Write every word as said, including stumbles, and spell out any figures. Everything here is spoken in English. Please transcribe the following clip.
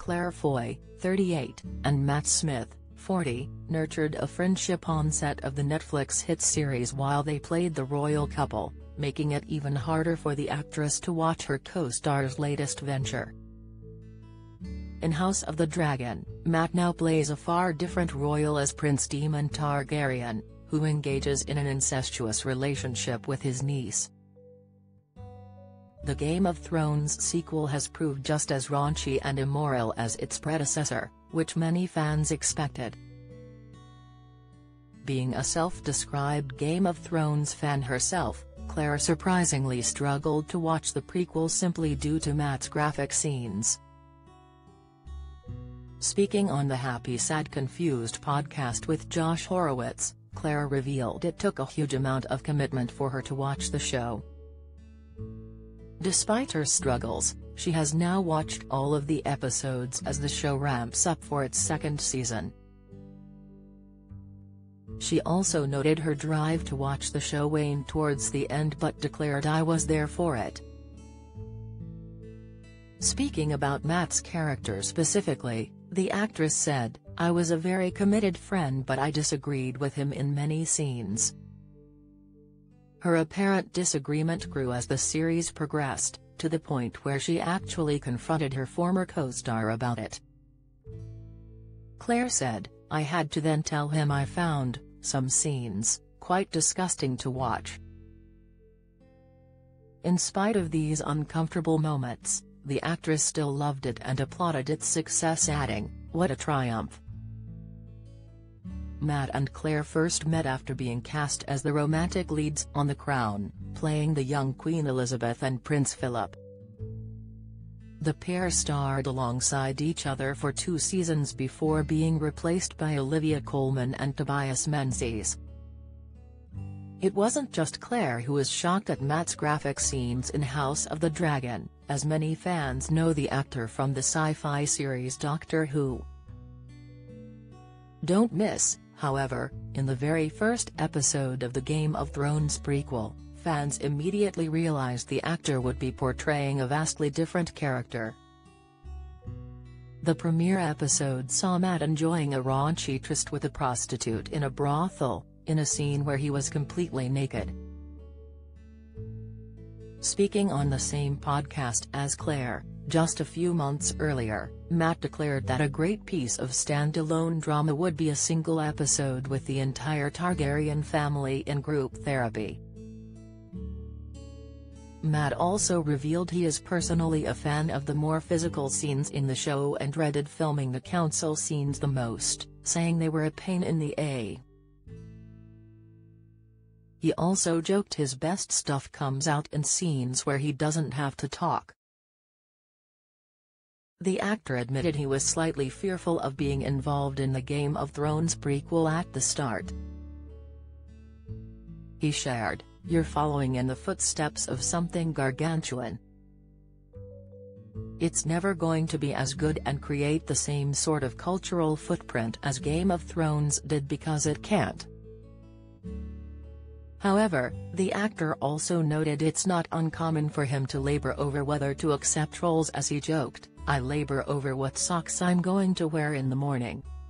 Claire Foy, thirty-eight, and Matt Smith, forty, nurtured a friendship on set of the Netflix hit series while they played the royal couple, making it even harder for the actress to watch her co-star's latest venture. In House of the Dragon, Matt now plays a far different royal as Prince Daemon Targaryen, who engages in an incestuous relationship with his niece. The Game of Thrones sequel has proved just as raunchy and immoral as its predecessor, which many fans expected. Being a self-described Game of Thrones fan herself, Claire surprisingly struggled to watch the prequel simply due to Matt's graphic scenes. Speaking on the Happy Sad Confused podcast with Josh Horowitz, Claire revealed it took a huge amount of commitment for her to watch the show. Despite her struggles, she has now watched all of the episodes as the show ramps up for its second season. She also noted her drive to watch the show waned towards the end but declared, "I was there for it." Speaking about Matt's character specifically, the actress said, "I was a very committed friend but I disagreed with him in many scenes." Her apparent disagreement grew as the series progressed, to the point where she actually confronted her former co-star about it. Claire said, "I had to then tell him I found some scenes quite disgusting to watch." In spite of these uncomfortable moments, the actress still loved it and applauded its success, adding, "What a triumph." Matt and Claire first met after being cast as the romantic leads on The Crown, playing the young Queen Elizabeth and Prince Philip. The pair starred alongside each other for two seasons before being replaced by Olivia Colman and Tobias Menzies. It wasn't just Claire who was shocked at Matt's graphic scenes in House of the Dragon, as many fans know the actor from the sci-fi series Doctor Who. Don't miss, however, in the very first episode of the Game of Thrones prequel, fans immediately realized the actor would be portraying a vastly different character. The premiere episode saw Matt enjoying a raunchy tryst with a prostitute in a brothel, in a scene where he was completely naked. Speaking on the same podcast as Claire, just a few months earlier, Matt declared that a great piece of standalone drama would be a single episode with the entire Targaryen family in group therapy. Matt also revealed he is personally a fan of the more physical scenes in the show and dreaded filming the council scenes the most, saying they were a pain in the a. He also joked his best stuff comes out in scenes where he doesn't have to talk. The actor admitted he was slightly fearful of being involved in the Game of Thrones prequel at the start. He shared, "You're following in the footsteps of something gargantuan. It's never going to be as good and create the same sort of cultural footprint as Game of Thrones did because it can't." However, the actor also noted it's not uncommon for him to labor over whether to accept roles, as he joked, "I labor over what socks I'm going to wear in the morning."